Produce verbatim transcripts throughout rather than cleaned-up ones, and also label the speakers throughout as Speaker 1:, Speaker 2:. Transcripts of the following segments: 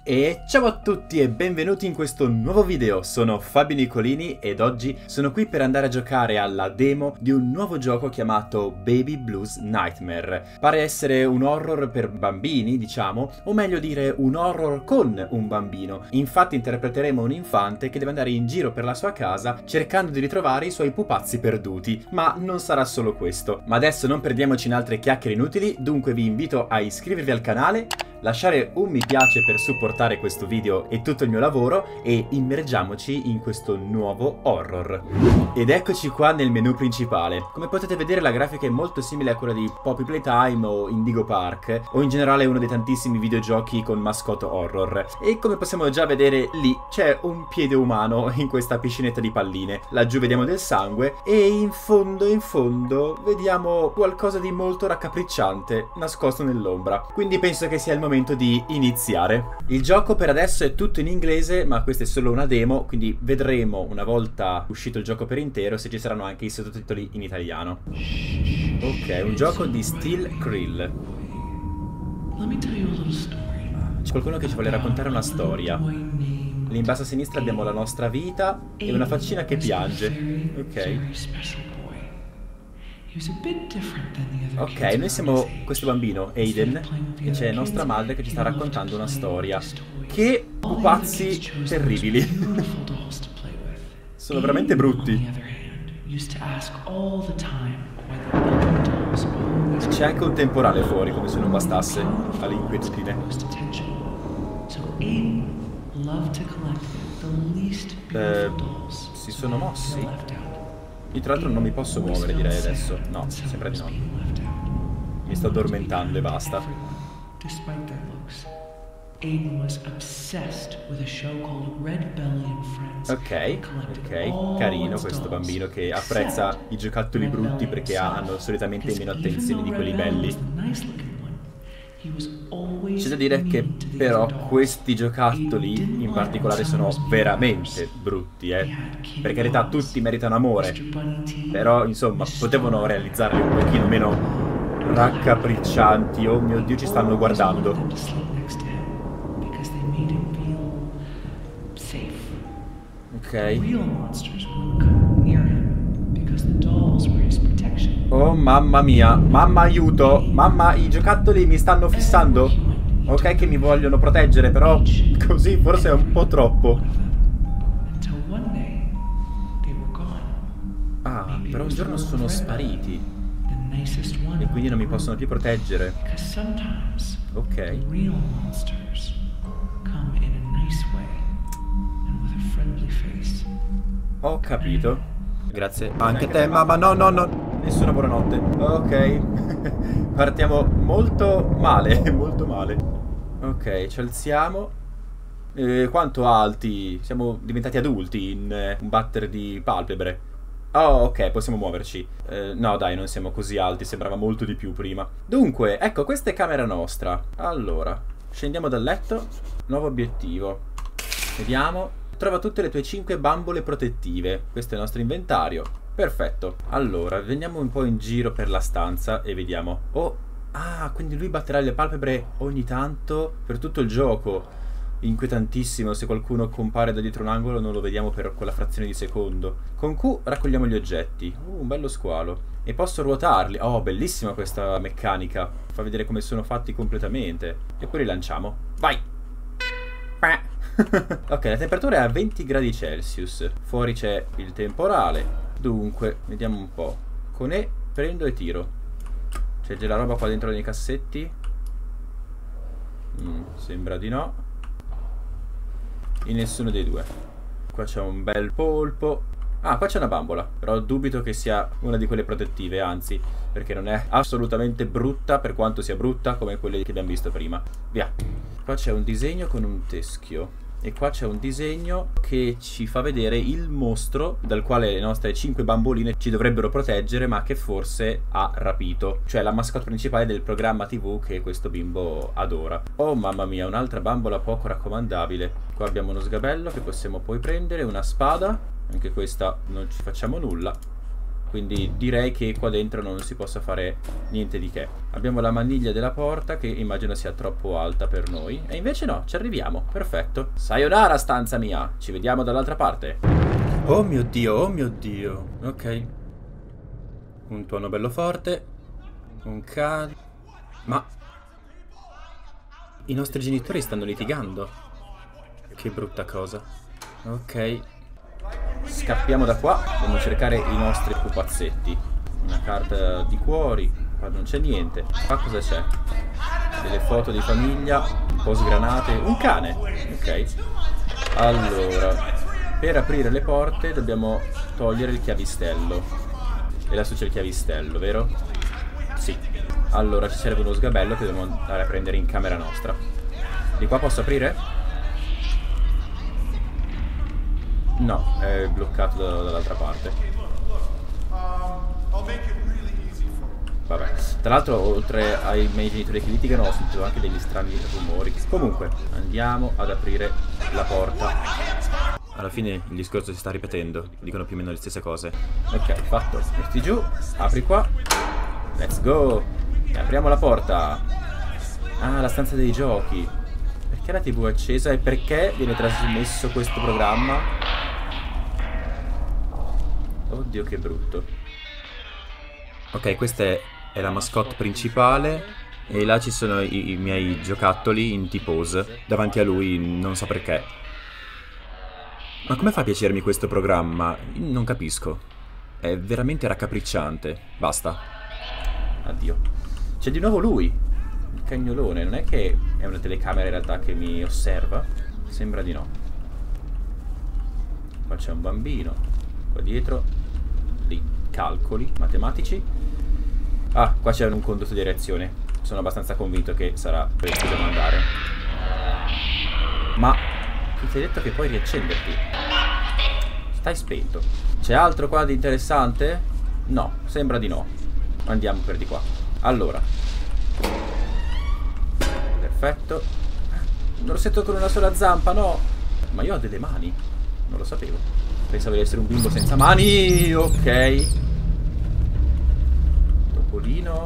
Speaker 1: E ciao a tutti e benvenuti in questo nuovo video, sono Fabio Nicolini ed oggi sono qui per andare a giocare alla demo di un nuovo gioco chiamato Baby Blues Nightmare. Pare essere un horror per bambini, diciamo, o meglio dire un horror con un bambino. Infatti interpreteremo un infante che deve andare in giro per la sua casa cercando di ritrovare i suoi pupazzi perduti, ma non sarà solo questo. Ma adesso non perdiamoci in altre chiacchiere inutili, dunque vi invito a iscrivervi al canale, lasciare un mi piace per supportare questo video e tutto il mio lavoro e immergiamoci in questo nuovo horror. Ed eccoci qua nel menu principale. Come potete vedere la grafica è molto simile a quella di Poppy Playtime o Indigo Park o in generale uno dei tantissimi videogiochi con mascotte horror. E come possiamo già vedere lì c'è un piede umano in questa piscinetta di palline. Laggiù vediamo del sangue e in fondo in fondo vediamo qualcosa di molto raccapricciante nascosto nell'ombra. Quindi penso che sia il momento di iniziare. Il gioco per adesso è tutto in inglese, ma questa è solo una demo, quindi vedremo una volta uscito il gioco per intero se ci saranno anche i sottotitoli in italiano. Ok, un gioco di Steel Krill. C'è qualcuno che ci vuole raccontare una storia. Lì in basso a sinistra abbiamo la nostra vita e una faccina che piange. Ok. Ok, noi siamo questo bambino, Aiden, e c'è nostra madre che ci sta raccontando una storia. Che pupazzi terribili. Sono veramente brutti. C'è anche un temporale fuori, come se non bastasse all'inquietudine. Eh, si sono mossi? Io tra l'altro non mi posso muovere, direi adesso. No, sembra di no. Mi sto addormentando e basta. Ok, ok, carino questo bambino che apprezza i giocattoli brutti perché hanno solitamente meno attenzione di quelli belli. C'è da dire che però questi giocattoli in particolare sono veramente brutti, eh. Per carità tutti meritano amore, però insomma potevano realizzarli un pochino meno raccapriccianti. Oh mio Dio, ci stanno guardando. Ok. Oh mamma mia, mamma aiuto, mamma i giocattoli mi stanno fissando. Ok che mi vogliono proteggere, però così forse è un po' troppo. Ah, però un giorno sono spariti e quindi non mi possono più proteggere. Ok. Ho capito. Grazie. Anche te, mamma. No, no, no. Nessuna buonanotte. Ok. Partiamo molto male. Molto male. Ok, ci alziamo. Eh, quanto alti? Siamo diventati adulti in eh, un batter di palpebre. Oh, ok, possiamo muoverci. Eh, no, dai, non siamo così alti. Sembrava molto di più prima. Dunque, ecco, questa è camera nostra. Allora, scendiamo dal letto. Nuovo obiettivo. Vediamo. Trova tutte le tue cinque bambole protettive. Questo è il nostro inventario. Perfetto. Allora, veniamo un po' in giro per la stanza e vediamo. Oh, ah, quindi lui batterà le palpebre ogni tanto per tutto il gioco. Inquietantissimo, se qualcuno compare da dietro un angolo non lo vediamo per quella frazione di secondo. Con Q raccogliamo gli oggetti. Uh, un bello squalo. E posso ruotarli. Oh, bellissima questa meccanica. Fa vedere come sono fatti completamente. E poi li lanciamo. Vai! Ok, la temperatura è a venti gradi Celsius. Fuori c'è il temporale. Dunque, vediamo un po'. Con E prendo e tiro. C'è già la roba qua dentro nei cassetti? Mm, sembra di no. In nessuno dei due. Qua c'è un bel polpo. Ah, qua c'è una bambola. Però dubito che sia una di quelle protettive, anzi, perché non è assolutamente brutta per quanto sia brutta come quelle che abbiamo visto prima. Via. Qua c'è un disegno con un teschio. E qua c'è un disegno che ci fa vedere il mostro dal quale le nostre cinque bamboline ci dovrebbero proteggere, ma che forse ha rapito. Cioè la mascotte principale del programma tivù che questo bimbo adora. Oh mamma mia, un'altra bambola poco raccomandabile. Qua abbiamo uno sgabello che possiamo poi prendere, una spada. Anche questa non ci facciamo nulla. quindi direi che qua dentro non si possa fare niente di che. Abbiamo la maniglia della porta che immagino sia troppo alta per noi, e invece no, ci arriviamo, perfetto. Sayonara stanza mia, ci vediamo dall'altra parte. Oh mio Dio, oh mio Dio. Ok. Un tuono bello forte. Un cane. Ma i nostri genitori stanno litigando. Che brutta cosa. Ok. Scappiamo da qua. Dobbiamo cercare i nostri pupazzetti. Una carta di cuori. Qua non c'è niente. Qua cosa c'è? Delle foto di famiglia. Un po' sgranate. Un cane. Ok. Allora, per aprire le porte dobbiamo togliere il chiavistello. E lassù c'è il chiavistello, vero? Sì. Allora ci serve uno sgabello che dobbiamo andare a prendere in camera nostra. Di qua posso aprire? No, è bloccato da, dall'altra parte. Vabbè. Tra l'altro, oltre ai miei genitori che litigano, ho sentito anche degli strani rumori. Comunque, andiamo ad aprire la porta. Alla fine il discorso si sta ripetendo. Dicono più o meno le stesse cose. Ok, fatto. Metti giù, apri qua. Let's go. E apriamo la porta. Ah, la stanza dei giochi. Perché la tivù è accesa e perché viene trasmesso questo programma? Oddio, che brutto. Ok, questa è, è la mascotte principale. E là ci sono i, i miei giocattoli in T-pose. Davanti a lui, non so perché. Ma come fa a piacermi questo programma? Non capisco. È veramente raccapricciante. Basta. Addio. C'è di nuovo lui, il cagnolone. Non è che è una telecamera in realtà che mi osserva? Sembra di no. Qua c'è un bambino. Qua dietro dei calcoli matematici. Ah, qua c'è un condotto di reazione. Sono abbastanza convinto che sarà per il che dobbiamo andare. Ma chi ti ha detto che puoi riaccenderti? Stai spento. C'è altro qua di interessante? No, sembra di no. Andiamo per di qua. Allora, perfetto. Un orsetto con una sola zampa, no. Ma io ho delle mani. Non lo sapevo. Pensavo di essere un bimbo senza mani. Ok. Topolino.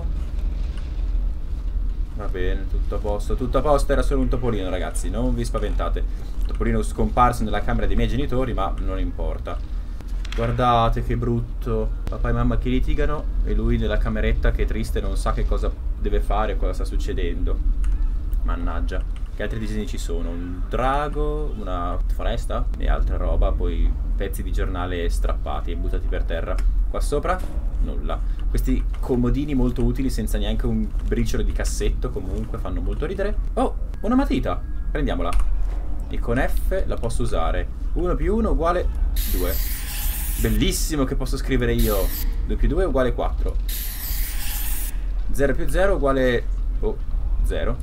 Speaker 1: Va bene, tutto a posto. Tutto a posto, era solo un topolino, ragazzi. Non vi spaventate. Topolino scomparso nella camera dei miei genitori, ma non importa. Guardate che brutto. Papà e mamma che litigano e lui nella cameretta che è triste, non sa che cosa deve fare, cosa sta succedendo. Mannaggia. Che altri disegni ci sono? Un drago, una foresta e altra roba. Poi pezzi di giornale strappati e buttati per terra. Qua sopra? Nulla. Questi comodini molto utili senza neanche un briciolo di cassetto. Comunque fanno molto ridere. Oh, una matita. Prendiamola. E con F la posso usare. uno più uno uguale due. Bellissimo che posso scrivere io. due più due è uguale quattro. zero più zero uguale... oh, zero.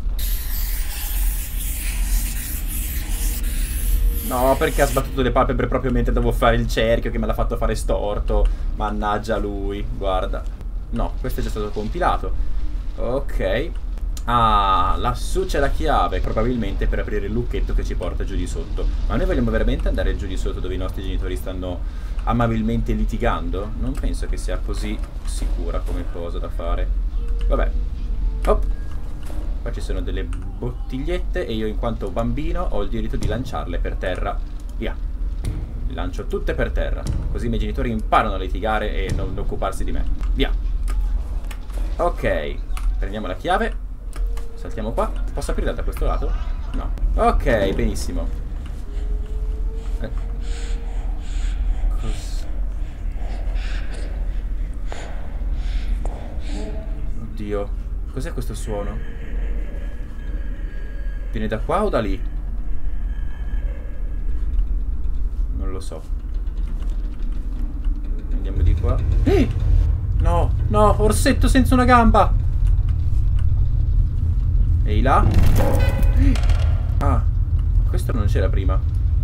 Speaker 1: No, perché ha sbattuto le palpebre proprio mentre devo fare il cerchio, che me l'ha fatto fare storto. Mannaggia lui, guarda. No, questo è già stato compilato. Ok. Ah, lassù c'è la chiave, probabilmente per aprire il lucchetto che ci porta giù di sotto. Ma noi vogliamo veramente andare giù di sotto dove i nostri genitori stanno amabilmente litigando? Non penso che sia così sicura come cosa da fare. Vabbè. Oh. Qua ci sono delle bottigliette e io in quanto bambino ho il diritto di lanciarle per terra. Via. Le lancio tutte per terra, così i miei genitori imparano a litigare e non occuparsi di me. Via. Ok. Prendiamo la chiave. Saltiamo qua. Posso aprire da questo lato? No. Ok, benissimo. Eh. Cos... Oddio. Cos'è questo suono? Viene da qua o da lì? Non lo so. Andiamo di qua. Eh! No, no, orsetto senza una gamba. Ehi là. Ah, questo non c'era prima.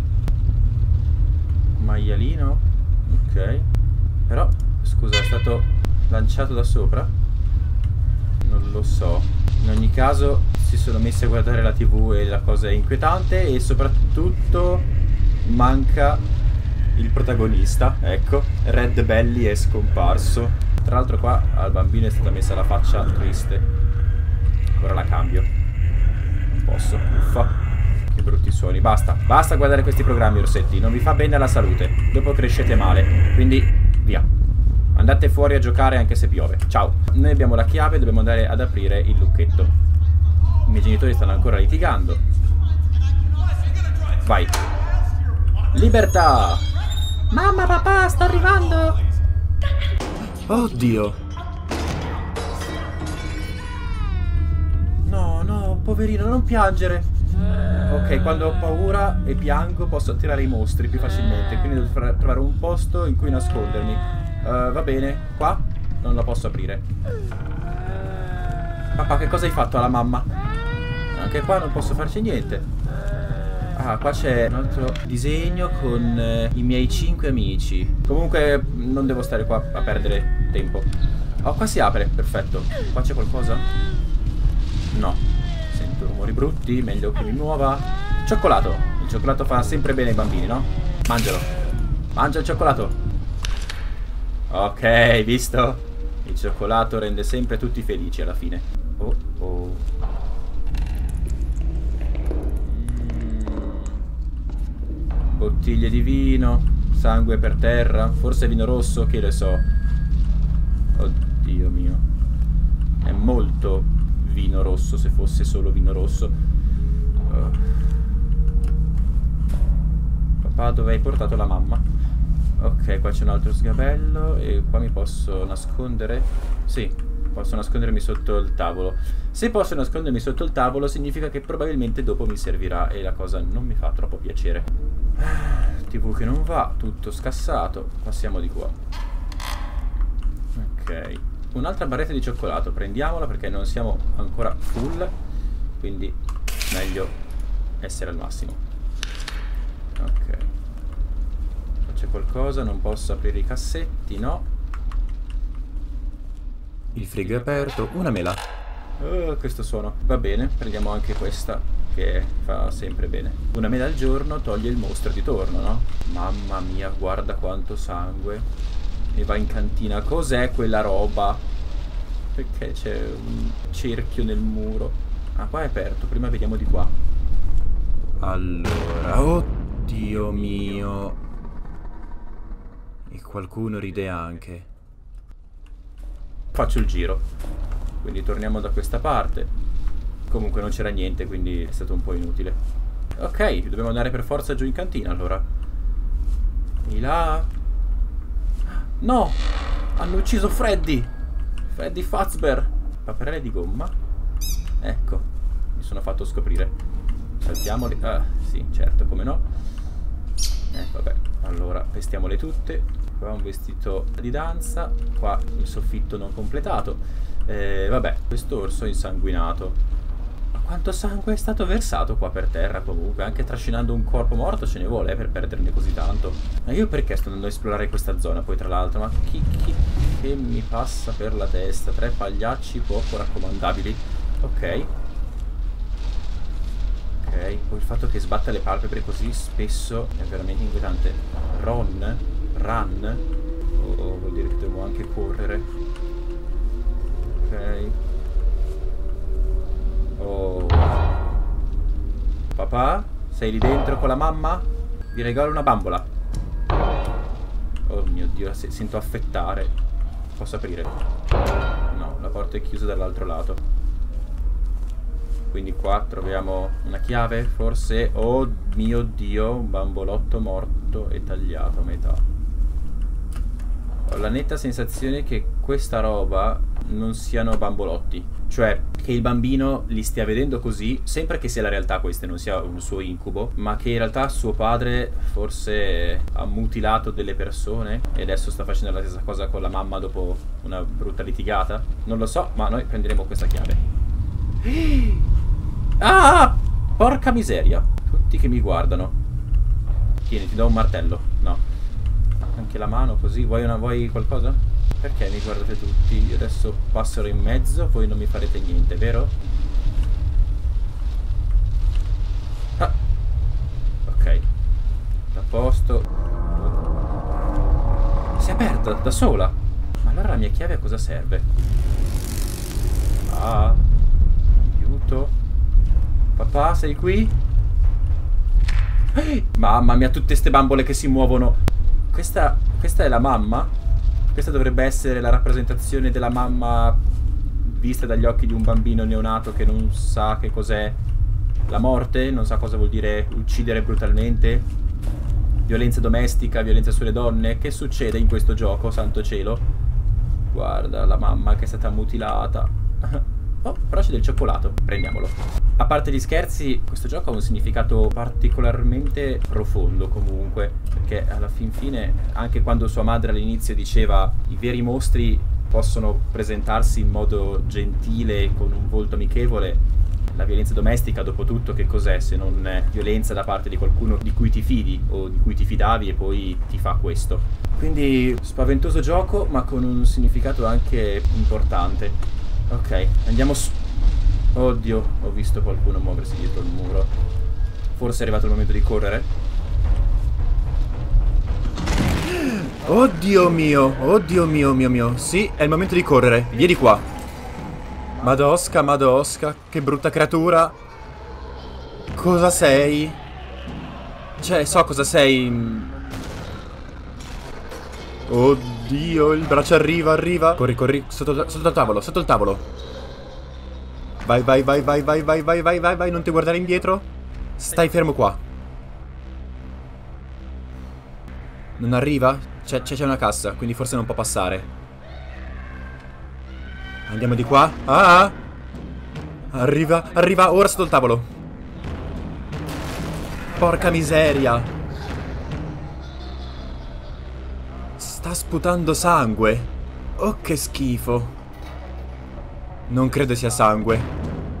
Speaker 1: Maialino. Ok. Però, scusa, è stato lanciato da sopra? Non lo so. In ogni caso si sono messi a guardare la tivù e la cosa è inquietante. E soprattutto manca il protagonista, ecco. Red Belly è scomparso. Tra l'altro qua al bambino è stata messa la faccia triste. Ora la cambio. Non posso, uffa. Che brutti suoni. Basta, basta guardare questi programmi, orsetti. Non vi fa bene alla salute. Dopo crescete male. Quindi, via. Andate fuori a giocare anche se piove. Ciao. Noi abbiamo la chiave, dobbiamo andare ad aprire il lucchetto. I miei genitori stanno ancora litigando. Vai. Libertà! Mamma, papà, sto arrivando! Oddio! No, no, poverino, non piangere! Ok, quando ho paura e piango posso attirare i mostri più facilmente. Quindi devo trovare un posto in cui nascondermi. uh, Va bene, qua non la posso aprire. Papà, che cosa hai fatto alla mamma? Anche qua non posso farci niente. Ah, qua c'è un altro disegno con eh, i miei cinque amici. Comunque non devo stare qua a perdere tempo. Oh, qua si apre, perfetto. Qua c'è qualcosa? No. Sento rumori brutti, meglio che mi muova. Cioccolato. Il cioccolato fa sempre bene ai bambini, no? Mangialo. Mangia il cioccolato. Ok, visto? Il cioccolato rende sempre tutti felici alla fine. Oh, oh. Bottiglie di vino, sangue per terra, forse vino rosso, che ne so. Oddio mio. È molto vino rosso se fosse solo vino rosso. uh. Papà, dove hai portato la mamma? Ok, qua c'è un altro sgabello. E qua mi posso nascondere? Sì, posso nascondermi sotto il tavolo. Se posso nascondermi sotto il tavolo significa che probabilmente dopo mi servirà. E la cosa non mi fa troppo piacere. tivù che non va, tutto scassato. Passiamo di qua. Ok. Un'altra barretta di cioccolato. Prendiamola perché non siamo ancora full. Quindi meglio essere al massimo. Ok. C'è qualcosa, non posso aprire i cassetti, no. Il frigo è aperto, una mela. Oh, questo suono. Va bene, prendiamo anche questa, che fa sempre bene. Una mela al giorno toglie il mostro di torno, no? Mamma mia, guarda quanto sangue. E va in cantina. Cos'è quella roba? Perché c'è un cerchio nel muro. Ah, qua è aperto, prima vediamo di qua. Allora, oddio mio. E qualcuno ride anche. Faccio il giro. Quindi torniamo da questa parte. Comunque non c'era niente, quindi è stato un po' inutile. Ok, dobbiamo andare per forza giù in cantina allora. Di là. No! Hanno ucciso Freddy! Freddy Fazbear! Paperelle di gomma. Ecco, mi sono fatto scoprire. Saltiamoli. Ah, sì, certo, come no. Eh, vabbè. Allora, pestiamole tutte. Qua un vestito di danza. Qua il soffitto non completato. Eh, vabbè, quest'orso insanguinato. Ma quanto sangue è stato versato qua per terra comunque. Anche trascinando un corpo morto ce ne vuole eh, per perderne così tanto. Ma io perché sto andando a esplorare questa zona poi tra l'altro? Ma chi, chi che mi passa per la testa? Tre pagliacci poco raccomandabili. Ok. Ok, poi il fatto che sbatta le palpebre così spesso è veramente inquietante. Ron? Run? Oh, oh, vuol dire che devo anche correre. Ok. Oh. Papà? Sei lì dentro con la mamma? Vi regalo una bambola. Oh mio Dio, sento affettare. Posso aprire? No, la porta è chiusa dall'altro lato. Quindi qua troviamo una chiave, forse. Oh mio Dio, un bambolotto morto e tagliato a metà. Ho la netta sensazione che questa roba non siano bambolotti. Cioè, che il bambino li stia vedendo così, sempre che sia la realtà questa, non sia un suo incubo, ma che in realtà suo padre forse ha mutilato delle persone e adesso sta facendo la stessa cosa con la mamma dopo una brutta litigata. Non lo so, ma noi prenderemo questa chiave. Ah! Porca miseria. Tutti che mi guardano. Tieni, ti do un martello. No. Anche la mano così. Vuoi una, vuoi qualcosa? Perché mi guardate tutti? Io adesso passerò in mezzo, voi non mi farete niente, vero? Ah. Ok. A posto. aperta da sola. Ma allora la mia chiave a cosa serve? Ah, aiuto. Papà, sei qui? Ehi, mamma mia, tutte ste bambole che si muovono. Questa, questa è la mamma? Questa dovrebbe essere la rappresentazione della mamma vista dagli occhi di un bambino neonato che non sa che cos'è la morte, non sa cosa vuol dire uccidere brutalmente, violenza domestica, violenza sulle donne. Che succede in questo gioco, santo cielo? Guarda la mamma che è stata mutilata. Oh, però c'è del cioccolato, prendiamolo. A parte gli scherzi, questo gioco ha un significato particolarmente profondo comunque, perché alla fin fine, anche quando sua madre all'inizio diceva i veri mostri possono presentarsi in modo gentile, con un volto amichevole, la violenza domestica, dopo tutto, che cos'è se non è violenza da parte di qualcuno di cui ti fidi o di cui ti fidavi e poi ti fa questo. Quindi spaventoso gioco, ma con un significato anche importante. Ok, andiamo su... Oddio, ho visto qualcuno muoversi dietro il muro. Forse è arrivato il momento di correre. Oddio mio, oddio mio, mio mio. Sì, è il momento di correre. Vieni qua. Madosca, Madosca, che brutta creatura. Cosa sei? Cioè, so cosa sei. Oddio, il braccio arriva, arriva. Corri, corri, sotto, sotto il tavolo, sotto il tavolo. Vai, vai, vai, vai, vai, vai, vai, vai, vai, vai, non ti guardare indietro. Stai fermo qua. Non arriva? C'è, c'è una cassa, quindi forse non può passare. Andiamo di qua. Ah! Arriva, arriva, ora sotto il tavolo. Porca miseria. Sta sputando sangue. Oh, che schifo. Non credo sia sangue.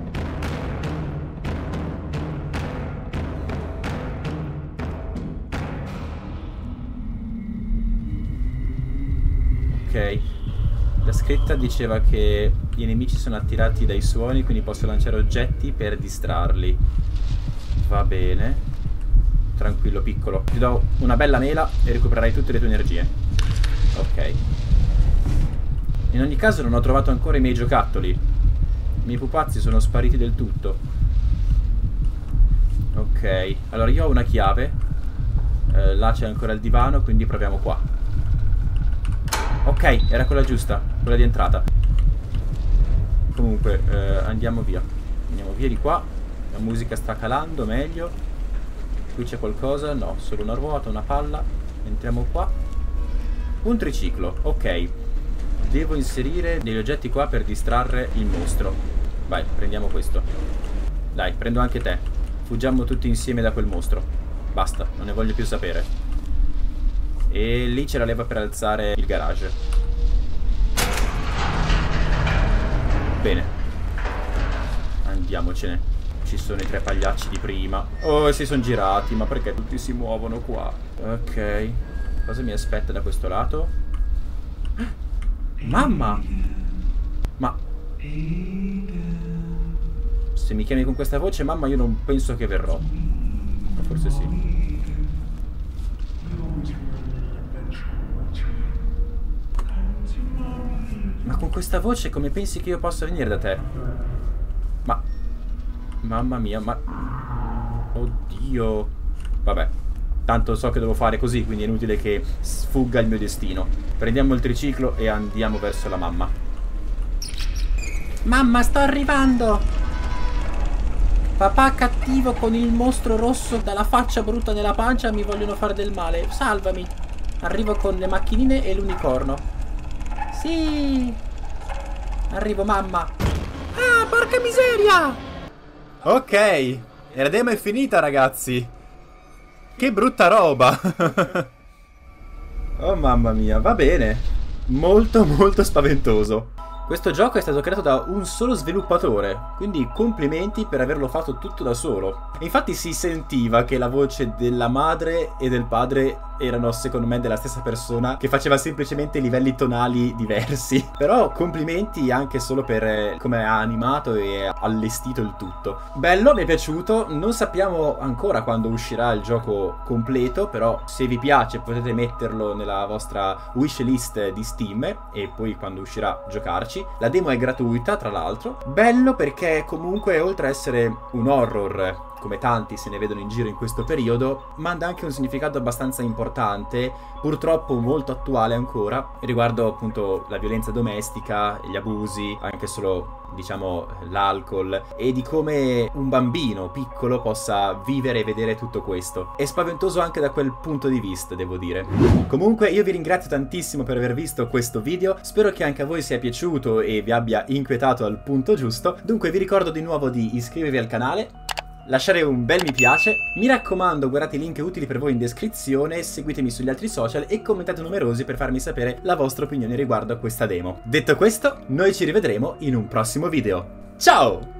Speaker 1: Ok. La scritta diceva che i nemici sono attirati dai suoni, quindi posso lanciare oggetti per distrarli. Va bene. Tranquillo, piccolo. Ti do una bella mela e recupererai tutte le tue energie. Ok. In ogni caso non ho trovato ancora i miei giocattoli. I miei pupazzi sono spariti del tutto. Ok. Allora io ho una chiave. eh, Là c'è ancora il divano, quindi proviamo qua. Ok, era quella giusta, quella di entrata. Comunque eh, andiamo via. Andiamo via di qua. La musica sta calando, meglio. Qui c'è qualcosa? No, solo una ruota, una palla. Entriamo qua. Un triciclo, ok. Devo inserire degli oggetti qua per distrarre il mostro. Vai, prendiamo questo. Dai, prendo anche te. Fuggiamo tutti insieme da quel mostro. Basta, non ne voglio più sapere. E lì c'è la leva per alzare il garage. Bene. Andiamocene. Ci sono i tre pagliacci di prima. Oh, si sono girati. Ma perché tutti si muovono qua? Ok. Cosa mi aspetta da questo lato? Mamma! Ma... se mi chiami con questa voce, mamma, io non penso che verrò. Ma forse sì. Ma con questa voce come pensi che io possa venire da te? Ma... mamma mia, ma... oddio. Vabbè. Tanto so che devo fare così, quindi è inutile che sfugga il mio destino. Prendiamo il triciclo e andiamo verso la mamma. Mamma, sto arrivando! Papà cattivo con il mostro rosso dalla faccia brutta nella pancia mi vogliono fare del male. Salvami! Arrivo con le macchinine e l'unicorno. Sì! Arrivo, mamma! Ah, porca miseria! Ok, e la demo è finita, ragazzi. Che brutta roba. Oh mamma mia, va bene. Molto molto spaventoso. Questo gioco è stato creato da un solo sviluppatore, quindi complimenti per averlo fatto tutto da solo. E infatti si sentiva che la voce della madre e del padre erano secondo me della stessa persona, che faceva semplicemente livelli tonali diversi. Però complimenti anche solo per come ha animato e allestito il tutto. Bello, mi è piaciuto, non sappiamo ancora quando uscirà il gioco completo, però se vi piace potete metterlo nella vostra wishlist di Steam e poi quando uscirà giocarci. La demo è gratuita, tra l'altro. Bello perché comunque, oltre a essere un horror, come tanti se ne vedono in giro in questo periodo, manda anche un significato abbastanza importante, purtroppo molto attuale ancora, riguardo appunto la violenza domestica, gli abusi, anche solo diciamo l'alcol, e di come un bambino piccolo possa vivere e vedere tutto questo. È spaventoso anche da quel punto di vista, devo dire. Comunque io vi ringrazio tantissimo per aver visto questo video, spero che anche a voi sia piaciuto e vi abbia inquietato al punto giusto. Dunque vi ricordo di nuovo di iscrivervi al canale, lasciare un bel mi piace, mi raccomando guardate i link utili per voi in descrizione, seguitemi sugli altri social e commentate numerosi per farmi sapere la vostra opinione riguardo a questa demo. Detto questo, noi ci rivedremo in un prossimo video. Ciao!